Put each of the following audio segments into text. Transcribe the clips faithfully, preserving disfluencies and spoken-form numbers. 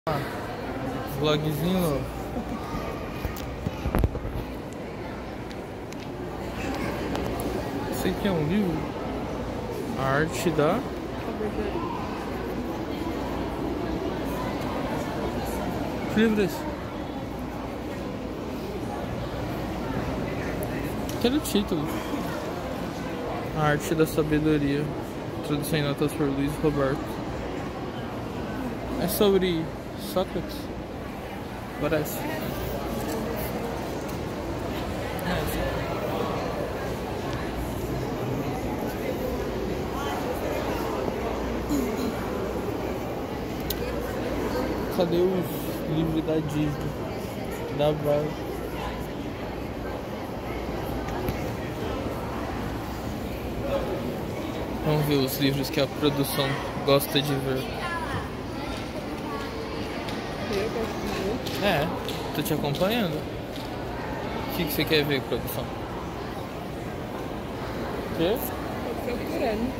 Vlogzinho novo. Esse aqui é um livro. A arte da que livro é esse? Quero o título. A arte da sabedoria. Tradução em notas por Luiz Roberto. É sobre Sócrates? Parece. Cadê os livros da Disney? Da Varg? Vamos ver os livros que a produção gosta de ver. É, tô te acompanhando. O que, que você quer ver, produção? O quê? Tô procurando.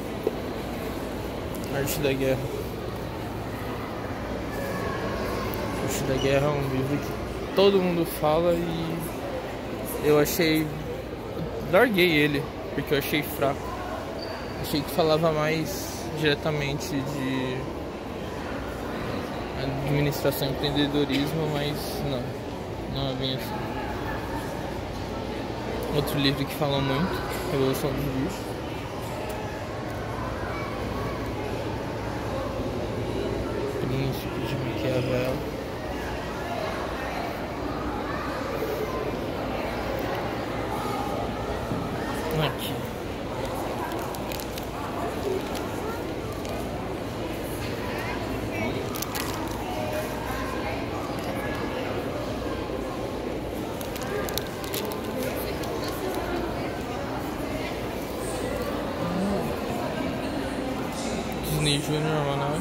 Arte da Guerra. Arte da Guerra é um livro que todo mundo fala e eu achei... Larguei ele, porque eu achei fraco. Achei que falava mais diretamente de administração e empreendedorismo, mas não, não é bem assim. Outro livro que fala muito, Revolução dos Bichos. Príncipe de Maquiavel. Aqui. Disney Junior Almanac.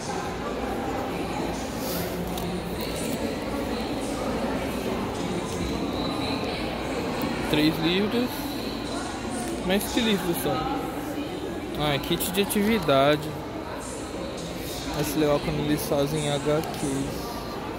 Três livros. Mas que livros são? Ah, é kit de atividade. Acho legal quando eles fazem H Qs.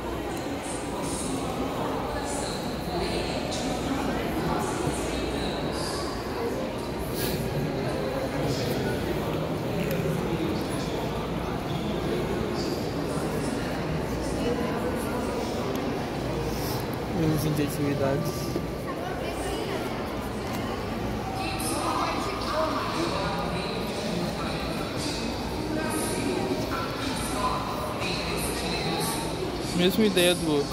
Livros de atividades. Mesma ideia do outro.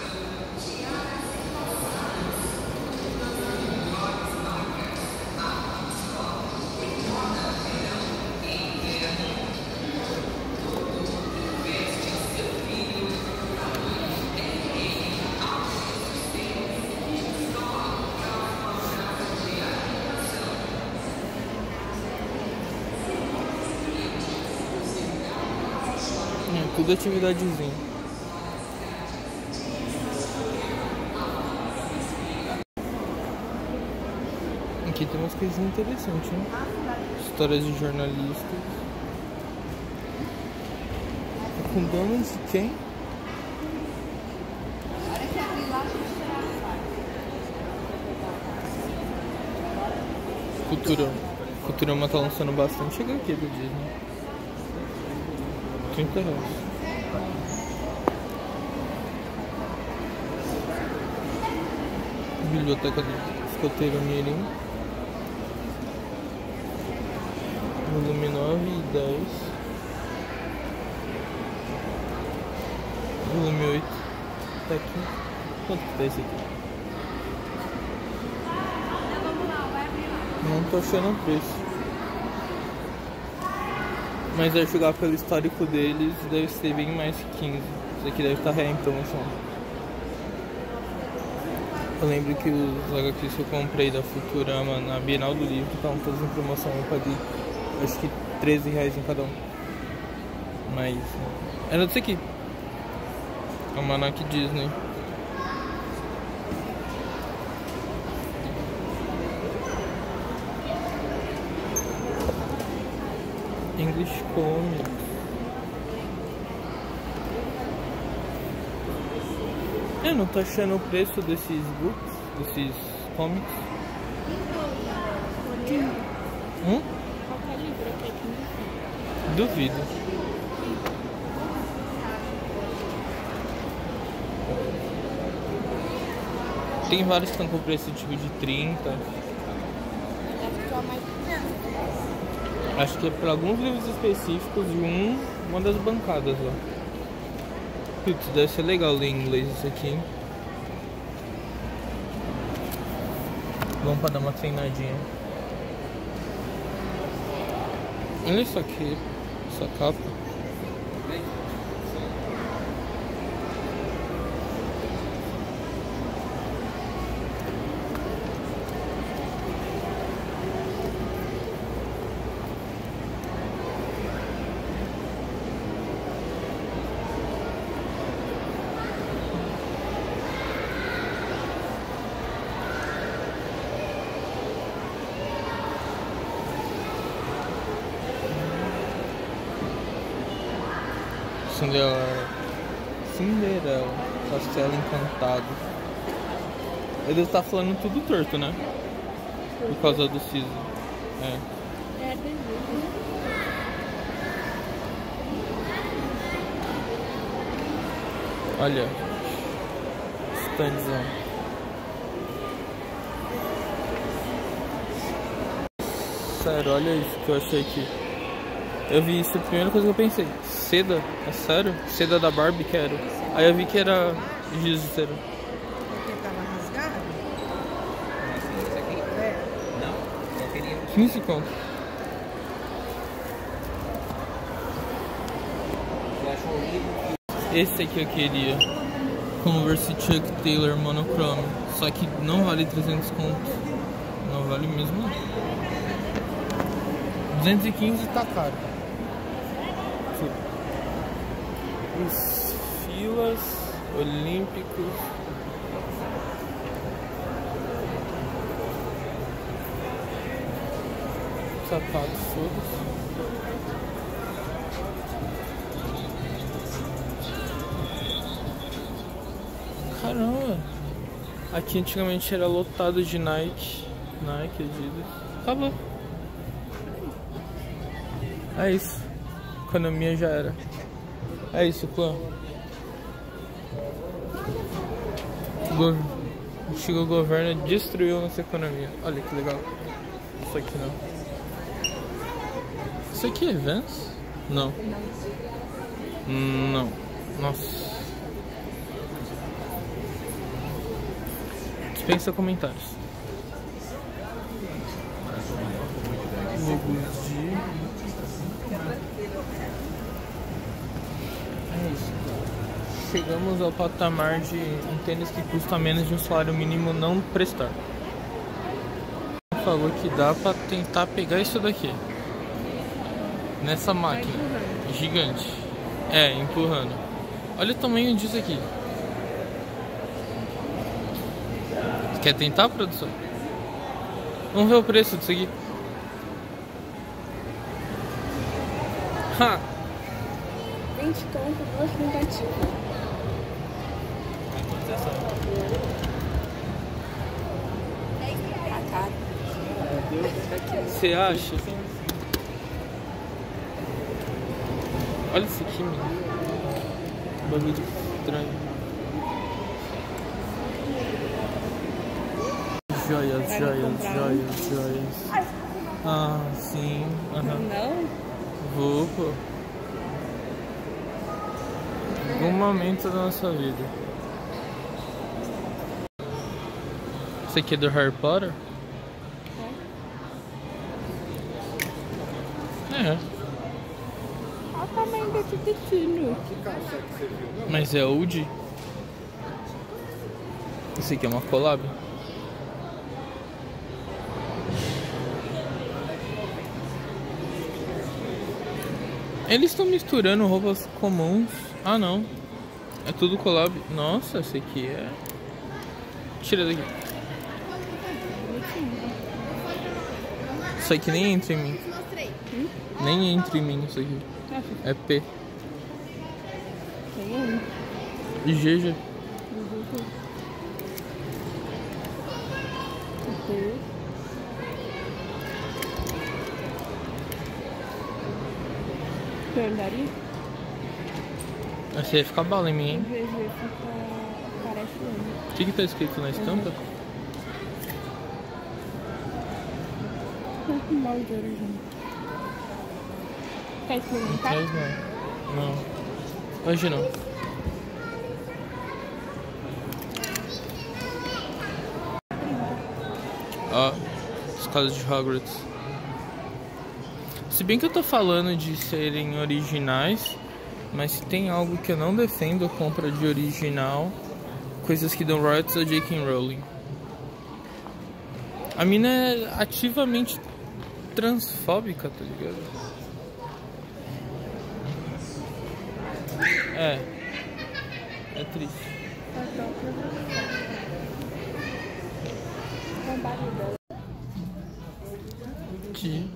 É, tudo atividadezinha. Aqui tem umas coisas interessantes, hein? Histórias de jornalistas. É com donos de quem? Cultura. Culturama tá lançando bastante. Chega aqui do Disney. trinta reais. Biblioteca do Escoteiro Mirim. Volume nove e dez. Volume oito. Tá aqui. Quanto que tá esse aqui? Não tô achando o preço. Mas vai jogar pelo histórico deles, deve ser bem mais que quinze. Isso aqui deve estar real em promoção. Eu lembro que os H Qs que eu comprei da Futurama na Bienal do Livro estavam todos em promoção. Eu paguei acho que treze reais em cada um. Mas era desse aqui. Almanac Disney. English Comics. Eu não tô achando o preço desses books, desses comics. Hum? Qualquer livro aqui é Duvido. Tem vários que estão com preço tipo de trinta. Acho que é para alguns livros específicos e um, uma das bancadas lá. Putz, deve ser legal ler em inglês isso aqui, hein? Vamos para dar uma treinadinha. Olha isso aqui, essa capa. Cinderela, Cinderela, Castelo Encantado. Ele tá falando tudo torto, né? Por causa do siso. É. É desenho. Olha. Standzão. Sério, olha isso que eu achei aqui. Eu vi isso, a primeira coisa que eu pensei, seda? É sério? Seda da Barbie, quero. Aí eu vi que era giz de cera. Porque tava rasgado? Não, eu queria. quinze conto. Eu acho um livro que. Esse aqui eu queria. Converse Chuck Taylor monochrome. Só que não vale trezentos conto. Não vale mesmo não. duzentos e quinze tá caro. Os filas olímpicos. Sapatos todos. Caramba. Aqui antigamente era lotado de Nike. Nike, Adidas. Acabou. É isso. Economia já era. É isso, clã. Go... Chegou o governo e destruiu nossa economia. Olha que legal. Isso aqui não. Isso aqui é Vans? Não. Não. Nossa. Dispensa comentários. Logos de... É isso. Chegamos ao patamar de um tênis que custa menos de um salário mínimo não prestar. Falou que dá pra tentar pegar isso daqui. Nessa máquina. Gigante. É, empurrando. Olha o tamanho disso aqui. Quer tentar, produção? Vamos ver o preço disso aqui. Ha! vinte conto, duas tentativas. Tá caro. Você acha? Olha isso aqui, mano. Bagulho estranho. Joias, joias, joias, joias. Ah, sim. Aham. Não? Vou, pô. Algum momento da nossa vida. Isso aqui é do Harry Potter? É. Olha o tamanho desse biquíni. Mas é old? Isso aqui é uma collab? Eles estão misturando roupas comuns. Ah, não. É tudo collab. Nossa, esse aqui é... Tira daqui. Isso aqui nem entra em mim. Hum? Nem entra em mim isso aqui. É P. Tem um. E G G. Uhum. Ok. Você andaria? Você ia ficar bala em mim, hein? Às vezes fica... parece homem. O que que tá escrito na estampa? Tá com mal de origem. Quer experimentar? Mas não. Não. Hoje não. Ó, escolas de Hogwarts. Se bem que eu tô falando de serem originais, mas se tem algo que eu não defendo a compra de original, coisas que dão royalties a J K Rowling. A mina é ativamente transfóbica, tá ligado? É. É triste. Que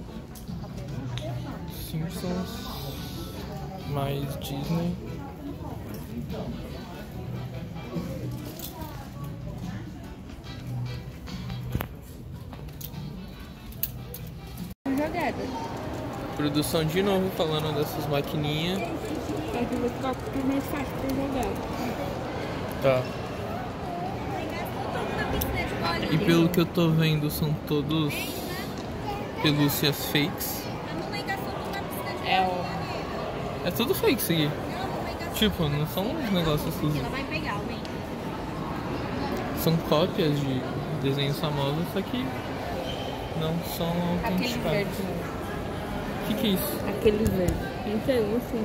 Simpsons mais Disney. Jogada. Produção de novo falando dessas maquininhas. Aí eu vou ficar com mais fácil pra jogar. Tá. E pelo que eu tô vendo, são todos pelúcias fakes. É o... É tudo fake isso aqui. Tipo, não são uns negócios assim. Ela vai pegar, vem. São cópias de desenhos famosos, só que não são Aquele autenticados. verde. O que que é isso? Aquele verde. Não sei, não sei.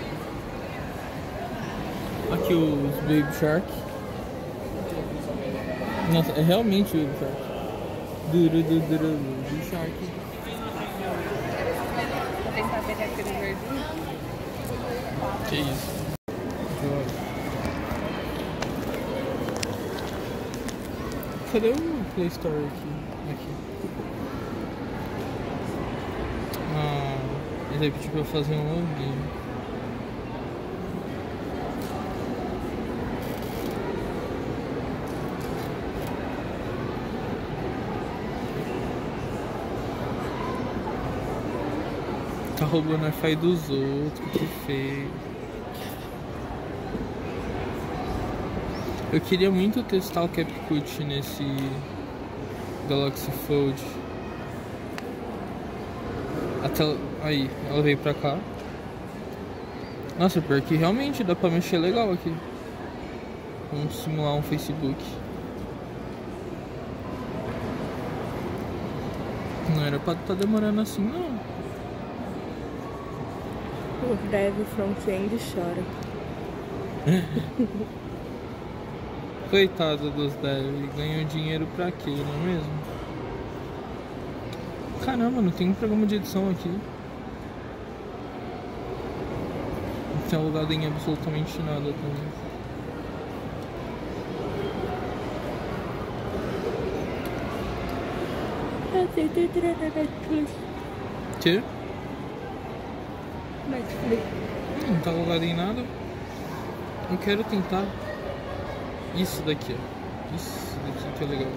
Aqui os Baby Shark. Nossa, é realmente o Baby Shark. Duru, duru, duru, Baby Shark. Vou tentar pegar aquele verdinho. Que isso? Cadê o Play Store aqui? Aqui. Ah, ele pediu pra eu fazer um login. Tá roubando a Wi-Fi dos outros, que feio. Eu queria muito testar o CapCut nesse Galaxy Fold. Até aí, ela veio pra cá. Nossa, porque realmente dá pra mexer legal aqui. Vamos simular um Facebook. Não era pra estar demorando assim, não. O dev front-end chora. Coitado dos devs, ganham dinheiro pra quê, não é mesmo? Caramba, não tem um programa de edição aqui. Não tem alugado em absolutamente nada também. Que? Netflix. Não tá alugado em nada. Eu quero tentar isso daqui, ó. Isso daqui que é legal.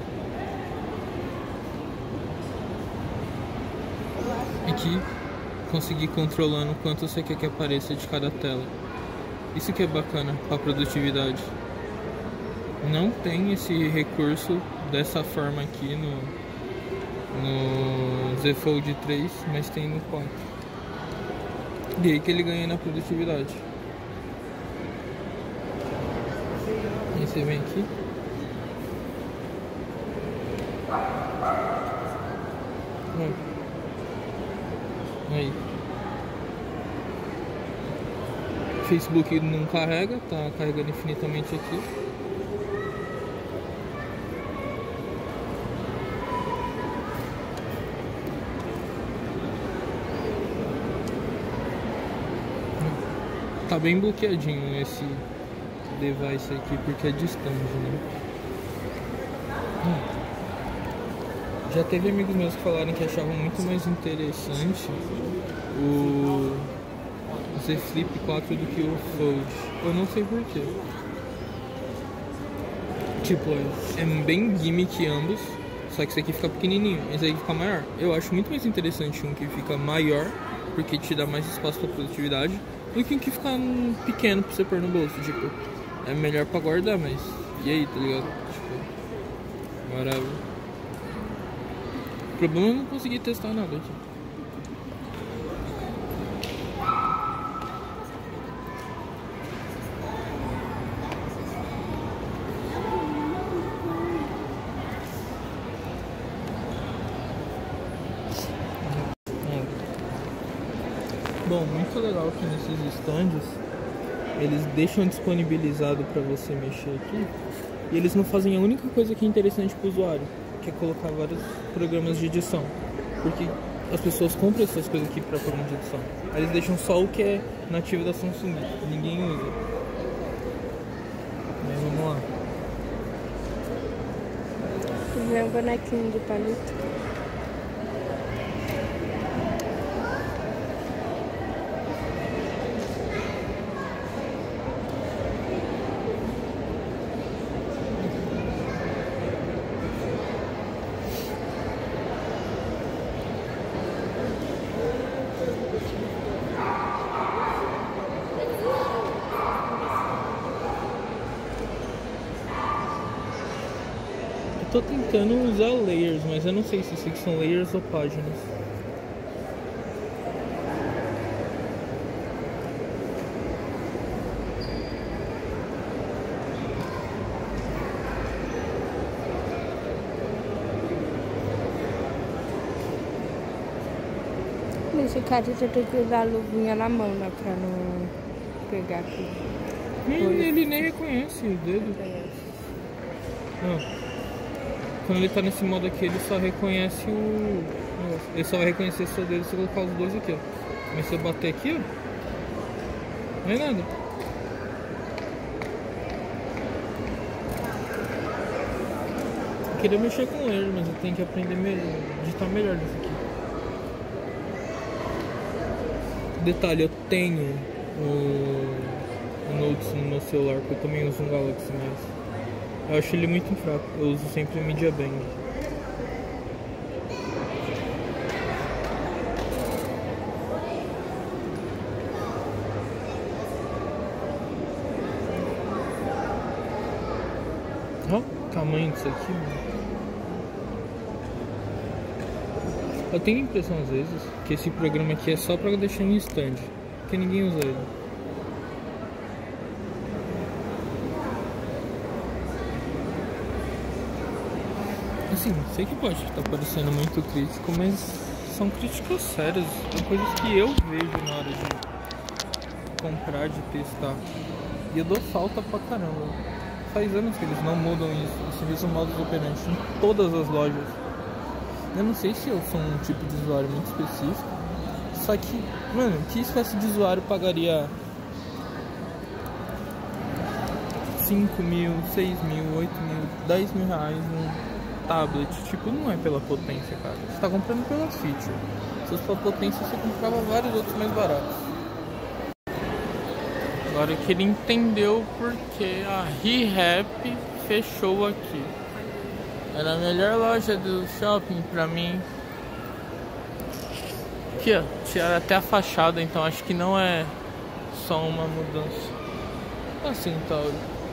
Aqui, conseguir controlando quanto você quer que apareça de cada tela. Isso que é bacana pra produtividade. Não tem esse recurso dessa forma aqui no, no Z Fold três, mas tem no quatro. E aí que ele ganha na produtividade. Aí você vem aqui. Hum. Aí. Facebook não carrega, tá carregando infinitamente aqui. Tá bem bloqueadinho esse device aqui porque é distante, né? Hum. Já teve amigos meus que falaram que achavam muito mais interessante o Z Flip quatro do que o Fold. Eu não sei porquê. Tipo, é, é bem gimmick ambos, só que esse aqui fica pequenininho, esse aqui fica maior. Eu acho muito mais interessante um que fica maior, porque te dá mais espaço pra produtividade, do que um que fica pequeno pra você pôr no bolso. Tipo, é melhor pra guardar, mas e aí, tá ligado? Tipo, maravilha. O problema é não conseguir testar nada aqui. Bom, muito legal que nesses stands eles deixam disponibilizado para você mexer aqui e eles não fazem a única coisa que é interessante para o usuário, que é colocar vários programas de edição, porque as pessoas compram essas coisas aqui para programa de edição. Aí eles deixam só o que é nativo da Samsung, ninguém usa. Mas vamos lá. Vem um bonequinho de palito. Tô tentando usar layers, mas eu não sei se isso aqui são layers ou páginas. Nesse caso você tem que usar a luvinha na mão, né? Pra não pegar aqui. Ele, ele nem reconhece o dedo. Ah. Quando ele tá nesse modo aqui, ele só reconhece o... Ele só vai reconhecer o seu dedo se eu colocar os dois aqui, ó. Mas se eu bater aqui, ó, não é nada. Eu queria mexer com ele, mas eu tenho que aprender melhor, digitar melhor nisso aqui. Detalhe, eu tenho o, o Notes no meu celular, porque eu também uso um Galaxy, mas eu acho ele muito fraco. Eu uso sempre o Media Bang. Olha o tamanho disso aqui, mano. Eu tenho a impressão às vezes que esse programa aqui é só pra deixar em stand, porque ninguém usa ele. Assim, sei que pode estar parecendo muito crítico, mas são críticas sérias, são coisas que eu vejo na hora de comprar, de testar. E eu dou falta pra caramba. Faz anos que eles não mudam isso, esse mesmo modus operandi em todas as lojas. Eu não sei se eu sou um tipo de usuário muito específico, só que, mano, que espécie de usuário pagaria cinco mil, seis mil, oito mil, dez mil reais num tablet? Tipo, não é pela potência, cara. Você tá comprando pela feature. Se fosse pela potência, você comprava vários outros mais baratos. Agora que ele entendeu porque a ReHap fechou aqui. Era a melhor loja do shopping pra mim. Aqui, ó, tiraram até a fachada, então acho que não é só uma mudança. Assim, tá.